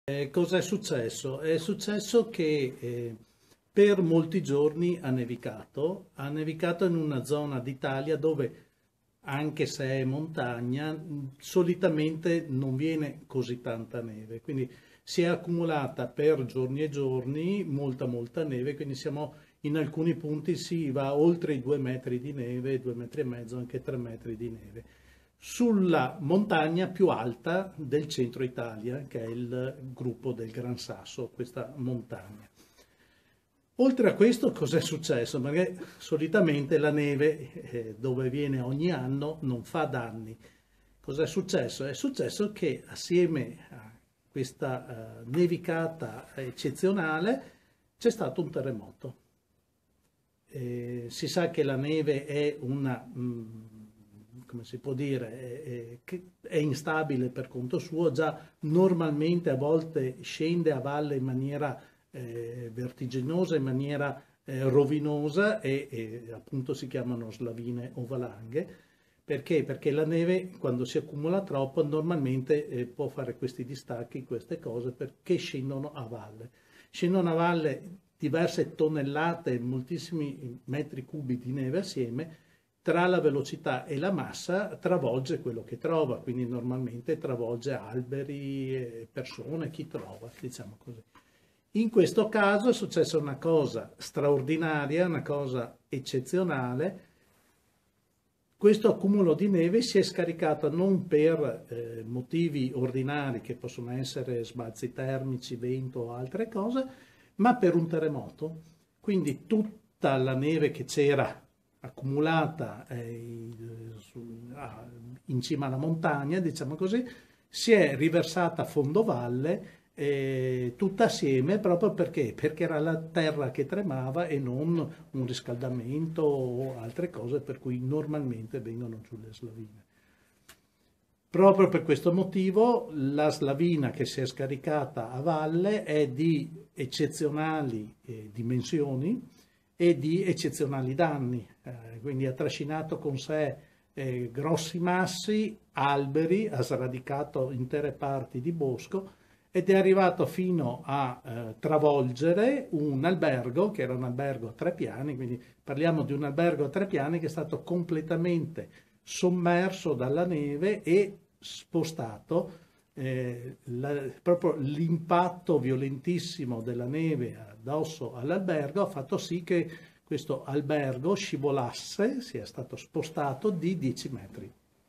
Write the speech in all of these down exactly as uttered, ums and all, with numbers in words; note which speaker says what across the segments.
Speaker 1: Eh, cosa è successo? È successo che eh, per molti giorni ha nevicato, ha nevicato in una zona d'Italia dove, anche se è montagna, mh, solitamente non viene così tanta neve, quindi si è accumulata per giorni e giorni molta molta neve, quindi siamo in alcuni punti si va oltre i due metri di neve, due metri e mezzo, anche tre metri di neve sulla montagna più alta del centro Italia, che è il gruppo del Gran Sasso, questa montagna. Oltre a questo, cos'è successo? Perché solitamente la neve, eh, dove viene ogni anno, non fa danni. Cos'è successo? È successo che assieme a questa eh, nevicata eccezionale c'è stato un terremoto. Eh, si sa che la neve è una... Mh, come si può dire, è, è, è instabile per conto suo, già normalmente a volte scende a valle in maniera eh, vertiginosa, in maniera eh, rovinosa e, e appunto si chiamano slavine o valanghe. Perché? Perché la neve quando si accumula troppo normalmente eh, può fare questi distacchi, queste cose, perché scendono a valle. Scendono a valle diverse tonnellate, moltissimi metri cubi di neve assieme, tra la velocità e la massa travolge quello che trova, quindi normalmente travolge alberi, persone, chi trova, diciamo così. In questo caso è successa una cosa straordinaria, una cosa eccezionale. Questo accumulo di neve si è scaricato non per eh, motivi ordinari che possono essere sbalzi termici, vento o altre cose, ma per un terremoto. Quindi tutta la neve che c'era accumulata eh, su, ah, in cima alla montagna, diciamo così, si è riversata a fondovalle eh, tutta assieme proprio perché? Perché era la terra che tremava e non un riscaldamento o altre cose per cui normalmente vengono giù le slavine. Proprio per questo motivo la slavina che si è scaricata a valle è di eccezionali eh, dimensioni e di eccezionali danni, eh, quindi ha trascinato con sé eh, grossi massi, alberi, ha sradicato intere parti di bosco ed è arrivato fino a eh, travolgere un albergo, che era un albergo a tre piani, quindi parliamo di un albergo a tre piani che è stato completamente sommerso dalla neve e spostato. Eh, la, proprio l'impatto violentissimo della neve addosso all'albergo ha fatto sì che questo albergo scivolasse, sia stato spostato di dieci metri.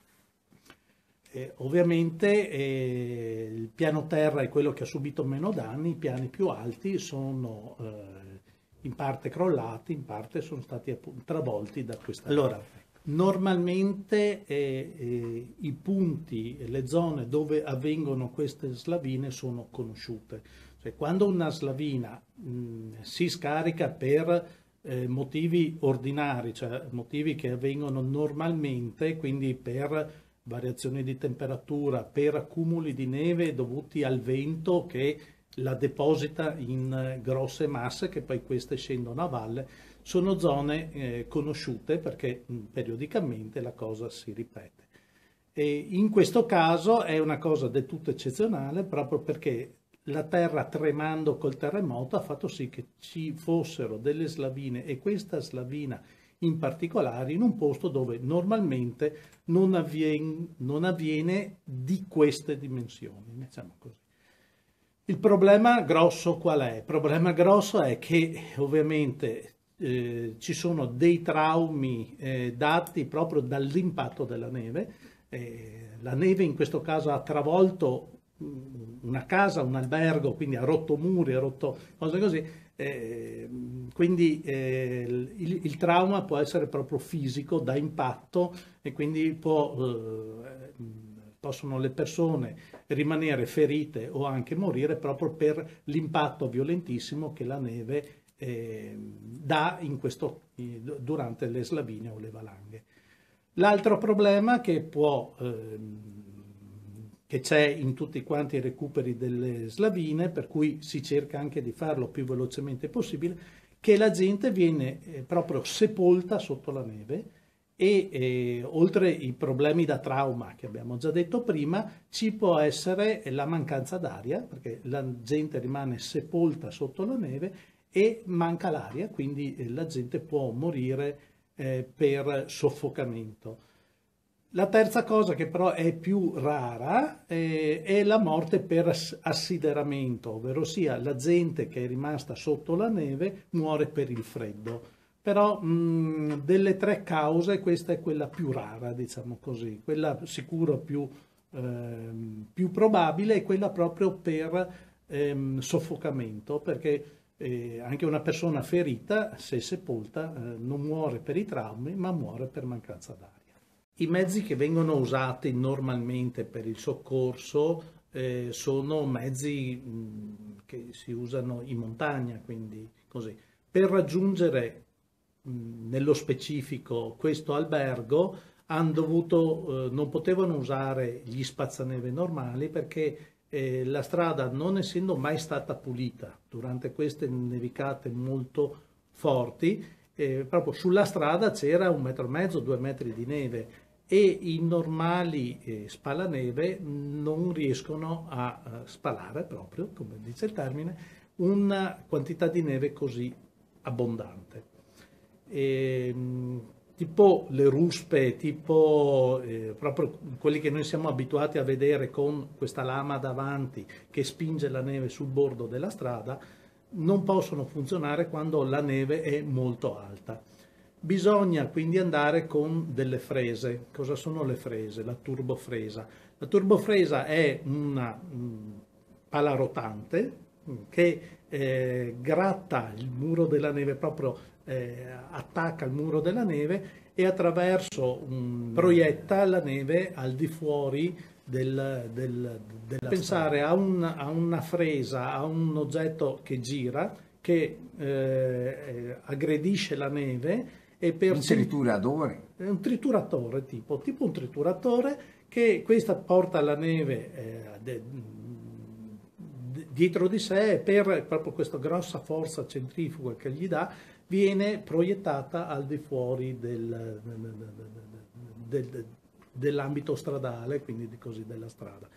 Speaker 1: Eh, ovviamente eh, il piano terra è quello che ha subito meno danni, i piani più alti sono eh, in parte crollati, in parte sono stati appunto travolti da questa. Allora, normalmente eh, eh, i punti, le zone dove avvengono queste slavine sono conosciute. Cioè, quando una slavina mh, si scarica per eh, motivi ordinari, cioè motivi che avvengono normalmente, quindi per variazioni di temperatura, per accumuli di neve dovuti al vento che la deposita in grosse masse che poi queste scendono a valle, sono zone eh, conosciute perché mh, periodicamente la cosa si ripete. E in questo caso è una cosa del tutto eccezionale proprio perché la terra tremando col terremoto ha fatto sì che ci fossero delle slavine e questa slavina in particolare in un posto dove normalmente non avviene, non avviene di queste dimensioni, diciamo così. Il problema grosso qual è? Il problema grosso è che ovviamente eh, ci sono dei traumi eh, dati proprio dall'impatto della neve. Eh, la neve in questo caso ha travolto una casa, un albergo, quindi ha rotto muri, ha rotto cose così. Eh, quindi eh, il, il trauma può essere proprio fisico da impatto e quindi può, eh, possono le persone rimanere ferite o anche morire proprio per l'impatto violentissimo che la neve eh, dà in questo, durante le slavine o le valanghe. L'altro problema che può eh, che c'è in tutti quanti i recuperi delle slavine, per cui si cerca anche di farlo più velocemente possibile, che la gente viene proprio sepolta sotto la neve e eh, oltre i problemi da trauma che abbiamo già detto prima, ci può essere la mancanza d'aria, perché la gente rimane sepolta sotto la neve e manca l'aria, quindi eh, la gente può morire eh, per soffocamento. La terza cosa, che però è più rara, eh, è la morte per assideramento, ovvero sia la gente che è rimasta sotto la neve muore per il freddo. Però mh, delle tre cause questa è quella più rara, diciamo così, quella sicuro più, ehm, più probabile è quella proprio per ehm, soffocamento, perché eh, anche una persona ferita, se sepolta, eh, non muore per i traumi, ma muore per mancanza d'aria. I mezzi che vengono usati normalmente per il soccorso eh, sono mezzi mh, che si usano in montagna, quindi così. Per raggiungere mh, nello specifico questo albergo hanno dovuto, eh, non potevano usare gli spazzaneve normali perché eh, la strada, non essendo mai stata pulita durante queste nevicate molto forti, eh, proprio sulla strada c'era un metro e mezzo, due metri di neve e i normali eh, spalaneve non riescono a, a spalare proprio, come dice il termine, una quantità di neve così abbondante. E, tipo le ruspe, tipo eh, proprio quelli che noi siamo abituati a vedere con questa lama davanti che spinge la neve sul bordo della strada, non possono funzionare quando la neve è molto alta. Bisogna quindi andare con delle frese. Cosa sono le frese? La turbofresa. La turbofresa è una mh, pala rotante mh, che eh, gratta il muro della neve, proprio eh, attacca il muro della neve e attraverso un, proietta la neve al di fuori del, del, della pensare a, un, a una fresa, a un oggetto che gira, che eh, aggredisce la neve e per
Speaker 2: un trituratore.
Speaker 1: Un trituratore tipo, tipo un trituratore che questa porta la neve eh, de, de, dietro di sé e per proprio questa grossa forza centrifuga che gli dà viene proiettata al di fuori del, del, del, dell'ambito stradale, quindi così della strada.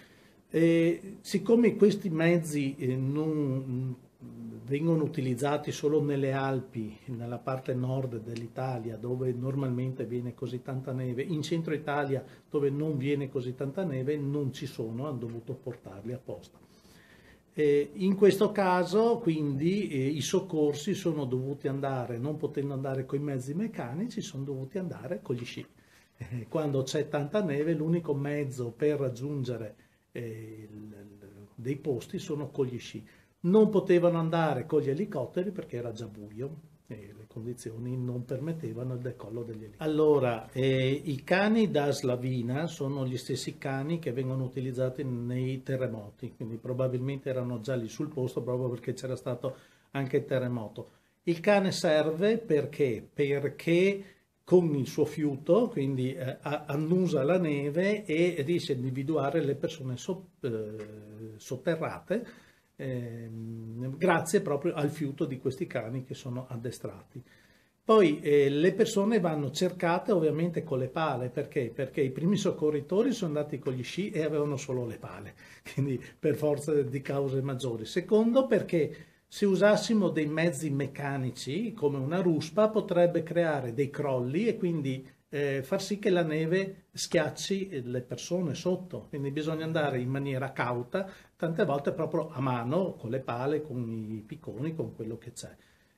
Speaker 1: E siccome questi mezzi eh, non vengono utilizzati solo nelle Alpi, nella parte nord dell'Italia, dove normalmente viene così tanta neve, in centro Italia, dove non viene così tanta neve, non ci sono, hanno dovuto portarli apposta. Eh, in questo caso, quindi, eh, i soccorsi sono dovuti andare, non potendo andare con i mezzi meccanici, sono dovuti andare con gli sci. Eh, quando c'è tanta neve, l'unico mezzo per raggiungere eh, il, dei posti sono con gli sci. Non potevano andare con gli elicotteri perché era già buio e le condizioni non permettevano il decollo degli elicotteri. Allora, eh, i cani da slavina sono gli stessi cani che vengono utilizzati nei terremoti, quindi probabilmente erano già lì sul posto proprio perché c'era stato anche il terremoto. Il cane serve perché? Perché con il suo fiuto, quindi eh, annusa la neve e riesce a individuare le persone so, eh, sotterrate, Eh, grazie proprio al fiuto di questi cani che sono addestrati. Poi eh, le persone vanno cercate ovviamente con le pale, perché? Perché i primi soccorritori sono andati con gli sci e avevano solo le pale, quindi per forza di cause maggiori. Secondo, perché se usassimo dei mezzi meccanici come una ruspa potrebbe creare dei crolli e quindi eh, far sì che la neve schiacci le persone sotto, quindi bisogna andare in maniera cauta, tante volte proprio a mano, con le pale, con i picconi, con quello che c'è.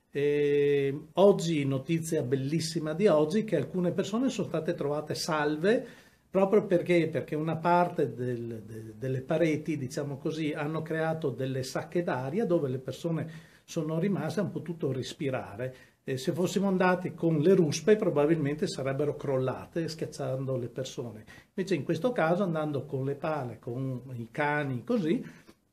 Speaker 1: E oggi, notizia bellissima di oggi, che alcune persone sono state trovate salve proprio perché, perché una parte del, de, delle pareti, diciamo così, hanno creato delle sacche d'aria dove le persone sono rimaste e hanno potuto respirare. E se fossimo andati con le ruspe probabilmente sarebbero crollate schiacciando le persone. Invece in questo caso andando con le pale, con i cani così,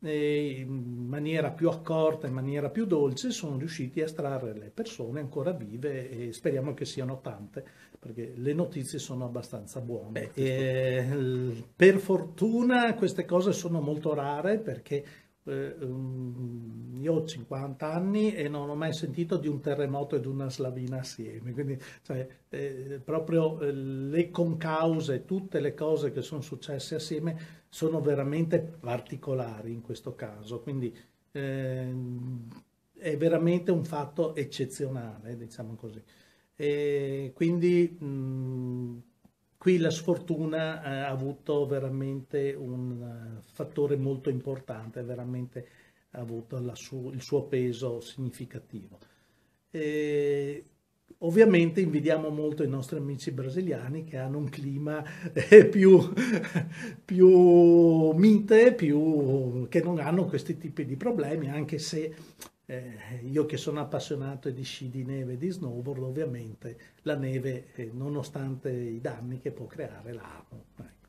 Speaker 1: in maniera più accorta, in maniera più dolce, sono riusciti a estrarre le persone ancora vive e speriamo che siano tante, perché le notizie sono abbastanza buone. E, per fortuna queste cose sono molto rare perché eh, um, io ho cinquanta anni e non ho mai sentito di un terremoto e di una slavina assieme, quindi cioè, eh, proprio eh, le concause, tutte le cose che sono successe assieme sono veramente particolari in questo caso, quindi ehm, è veramente un fatto eccezionale, diciamo così. E quindi mh, qui la sfortuna eh, ha avuto veramente un eh, fattore molto importante, veramente ha avuto la su- il suo peso significativo. E ovviamente invidiamo molto i nostri amici brasiliani che hanno un clima eh, più, più mite, più, che non hanno questi tipi di problemi, anche se eh, io che sono appassionato di sci di neve e di snowboard, ovviamente la neve, eh, nonostante i danni che può creare, la amo. Ecco.